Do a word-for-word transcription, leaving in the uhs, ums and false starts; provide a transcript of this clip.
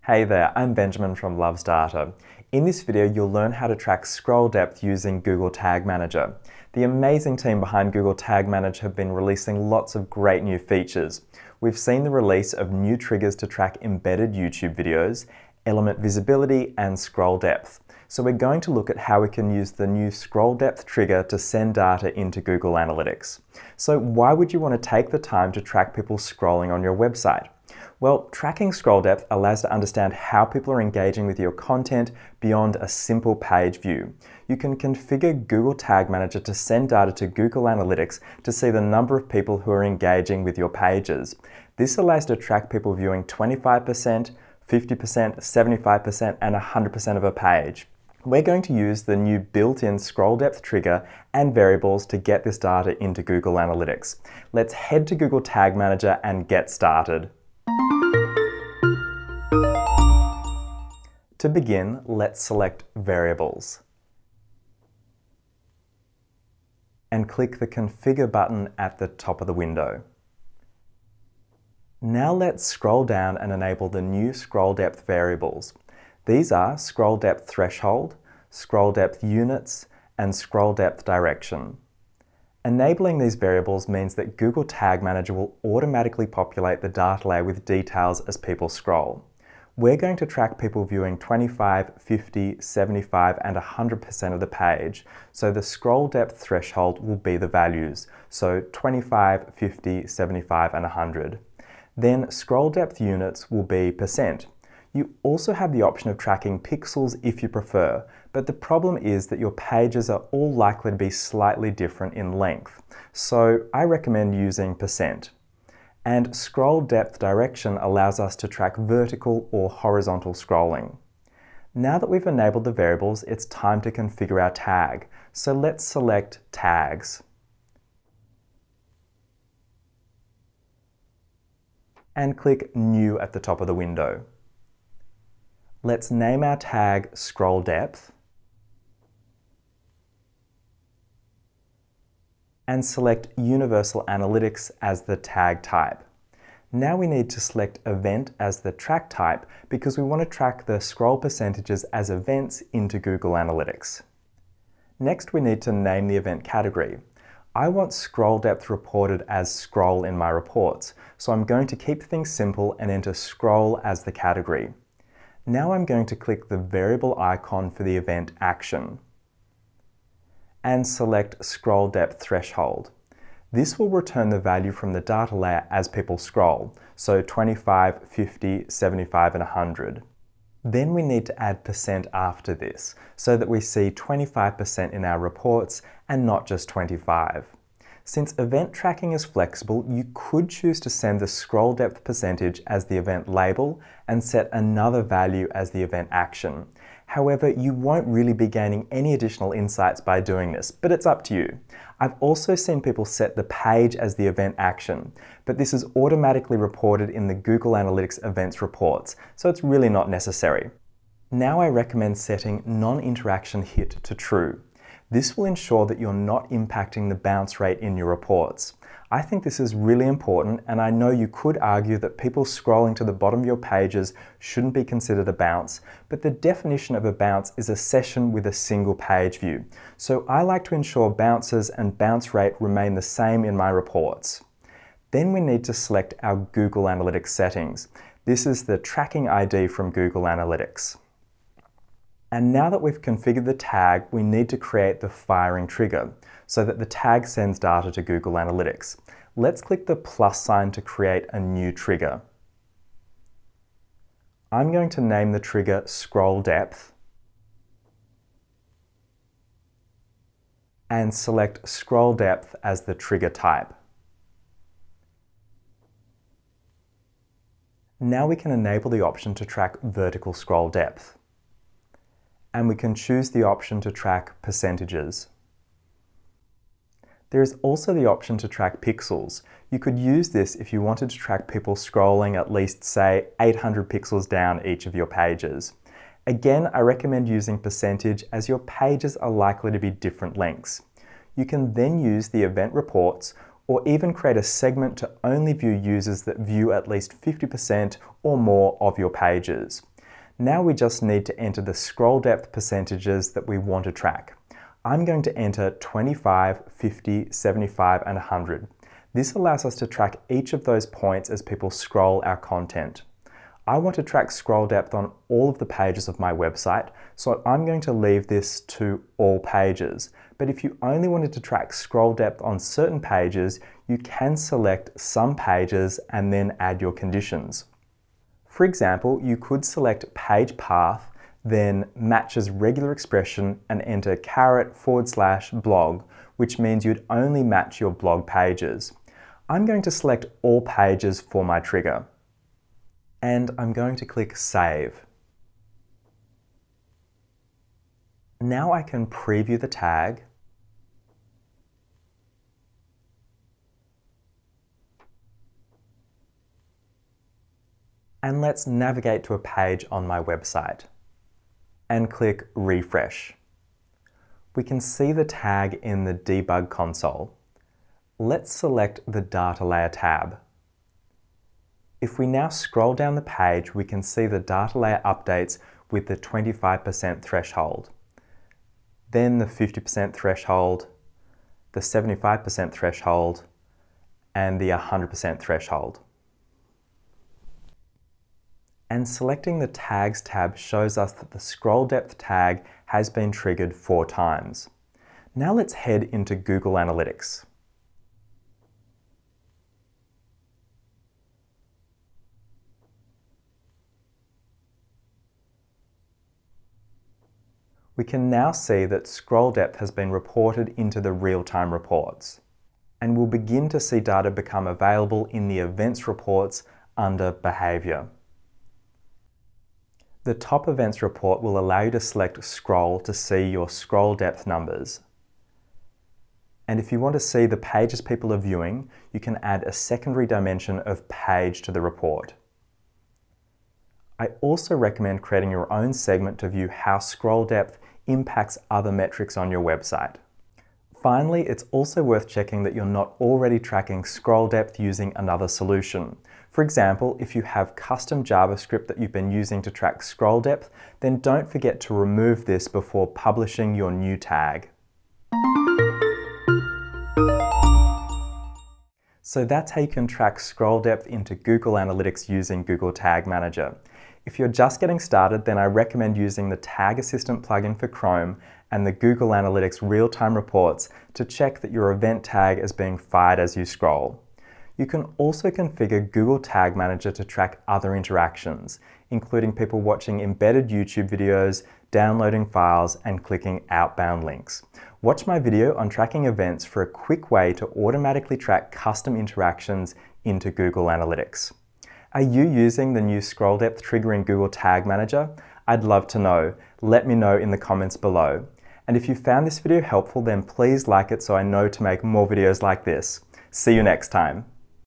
Hey there, I'm Benjamin from Loves Data. In this video, you'll learn how to track scroll depth using Google Tag Manager. The amazing team behind Google Tag Manager have been releasing lots of great new features. We've seen the release of new triggers to track embedded YouTube videos, element visibility, and scroll depth. So we're going to look at how we can use the new scroll depth trigger to send data into Google Analytics. So why would you want to take the time to track people scrolling on your website? Well, tracking scroll depth allows to understand how people are engaging with your content beyond a simple page view. You can configure Google Tag Manager to send data to Google Analytics to see the number of people who are engaging with your pages. This allows to track people viewing twenty-five percent, fifty percent, seventy-five percent, and one hundred percent of a page. We're going to use the new built-in scroll depth trigger and variables to get this data into Google Analytics. Let's head to Google Tag Manager and get started. To begin, let's select Variables and click the Configure button at the top of the window. Now let's scroll down and enable the new scroll depth variables. These are scroll depth threshold, scroll depth units, and scroll depth direction. Enabling these variables means that Google Tag Manager will automatically populate the data layer with details as people scroll. We're going to track people viewing twenty-five, fifty, seventy-five, and one hundred percent of the page, so the scroll depth threshold will be the values, so twenty-five, fifty, seventy-five, and one hundred. Then scroll depth units will be percent. You also have the option of tracking pixels if you prefer, but the problem is that your pages are all likely to be slightly different in length, so I recommend using percent. And scroll depth direction allows us to track vertical or horizontal scrolling. Now that we've enabled the variables, it's time to configure our tag, so let's select Tags. And click New at the top of the window. Let's name our tag Scroll Depth and select Universal Analytics as the tag type. Now we need to select Event as the track type because we want to track the scroll percentages as events into Google Analytics. Next, we need to name the event category. I want scroll depth reported as scroll in my reports, so I'm going to keep things simple and enter scroll as the category. Now I'm going to click the variable icon for the event action and select scroll depth threshold. This will return the value from the data layer as people scroll, so twenty-five, fifty, seventy-five, and one hundred. Then we need to add percent after this, so that we see twenty-five percent in our reports and not just twenty-five. Since event tracking is flexible, you could choose to send the scroll depth percentage as the event label and set another value as the event action. However, you won't really be gaining any additional insights by doing this, but it's up to you. I've also seen people set the page as the event action, but this is automatically reported in the Google Analytics events reports, so it's really not necessary. Now I recommend setting non-interaction hit to true. This will ensure that you're not impacting the bounce rate in your reports. I think this is really important, and I know you could argue that people scrolling to the bottom of your pages shouldn't be considered a bounce, but the definition of a bounce is a session with a single page view. So I like to ensure bounces and bounce rate remain the same in my reports. Then we need to select our Google Analytics settings. This is the tracking I D from Google Analytics. And now that we've configured the tag, we need to create the firing trigger so that the tag sends data to Google Analytics. Let's click the plus sign to create a new trigger. I'm going to name the trigger Scroll Depth and select Scroll Depth as the trigger type. Now we can enable the option to track vertical scroll depth. And we can choose the option to track percentages. There is also the option to track pixels. You could use this if you wanted to track people scrolling at least, say, eight hundred pixels down each of your pages. Again, I recommend using percentage as your pages are likely to be different lengths. You can then use the event reports or even create a segment to only view users that view at least fifty percent or more of your pages. Now we just need to enter the scroll depth percentages that we want to track. I'm going to enter twenty-five, fifty, seventy-five, and one hundred. This allows us to track each of those points as people scroll our content. I want to track scroll depth on all of the pages of my website, so I'm going to leave this to all pages. But if you only wanted to track scroll depth on certain pages, you can select some pages and then add your conditions. For example, you could select page path, then matches regular expression and enter caret forward slash blog, which means you'd only match your blog pages. I'm going to select all pages for my trigger. And I'm going to click Save. Now I can preview the tag. And let's navigate to a page on my website and click Refresh. We can see the tag in the debug console. Let's select the Data Layer tab. If we now scroll down the page, we can see the data layer updates with the twenty-five percent threshold, then the fifty percent threshold, the seventy-five percent threshold, and the one hundred percent threshold. And selecting the Tags tab shows us that the scroll depth tag has been triggered four times. Now let's head into Google Analytics. We can now see that scroll depth has been reported into the real-time reports. And we'll begin to see data become available in the Events reports under Behavior. The top Events report will allow you to select Scroll to see your scroll depth numbers. And if you want to see the pages people are viewing, you can add a secondary dimension of page to the report. I also recommend creating your own segment to view how scroll depth impacts other metrics on your website. Finally, it's also worth checking that you're not already tracking scroll depth using another solution. For example, if you have custom JavaScript that you've been using to track scroll depth, then don't forget to remove this before publishing your new tag. So that's how you can track scroll depth into Google Analytics using Google Tag Manager. If you're just getting started, then I recommend using the Tag Assistant plugin for Chrome and the Google Analytics real-time reports to check that your event tag is being fired as you scroll. You can also configure Google Tag Manager to track other interactions, including people watching embedded YouTube videos, downloading files, and clicking outbound links. Watch my video on tracking events for a quick way to automatically track custom interactions into Google Analytics. Are you using the new scroll depth trigger in Google Tag Manager? I'd love to know. Let me know in the comments below. And if you found this video helpful, then please like it so I know to make more videos like this. See you next time.